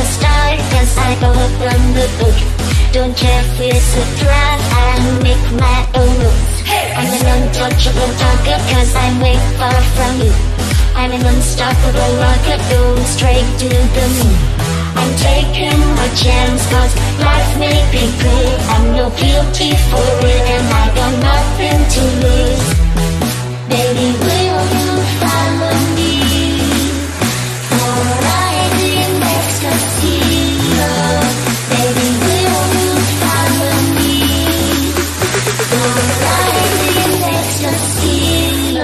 the start, cause I open the book. Don't care if it's a draft, I make my own rules. I'm an untouchable target, cause I'm way far from you. I'm an unstoppable rocket going straight to the moon. I'm taking my chance, cause life may be good. I'm no guilty for it, and I got nothing to lose. Baby, will you follow me for a ride in ecstasy? Baby, will you follow me for a ride in ecstasy?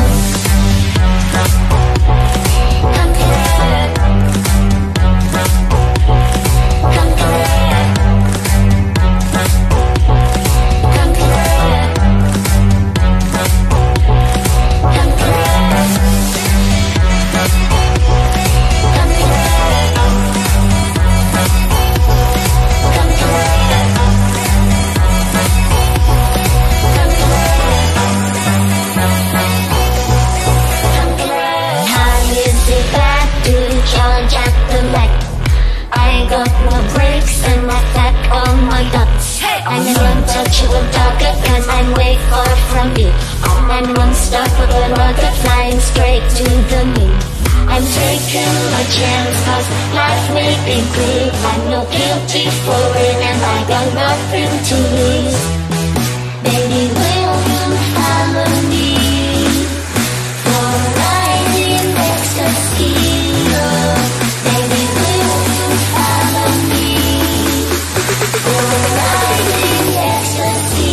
I'm an untouchable target, cause I'm way far from you. I'm an unstoppable rocket flying straight to the moon. I'm taking my chance, cause life may be good. I'm no guilty for it, and I got nothing to lose. Baby, will you follow me for a ride in ecstasy? Baby, will you follow me for a ride in ecstasy?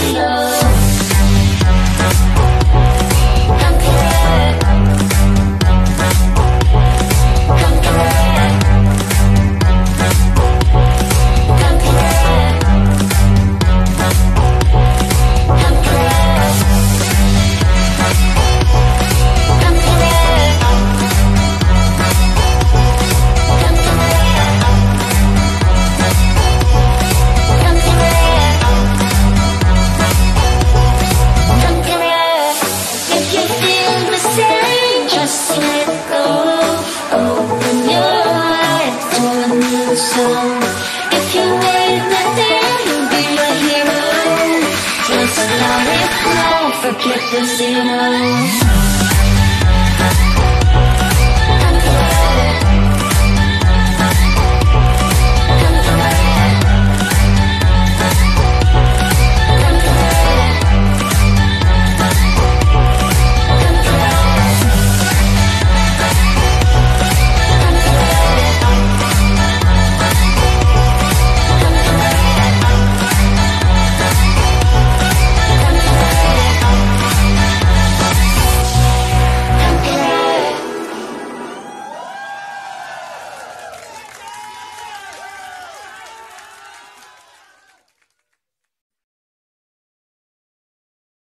If you wait, then you'll be a hero. Just let it flow, forget the zero.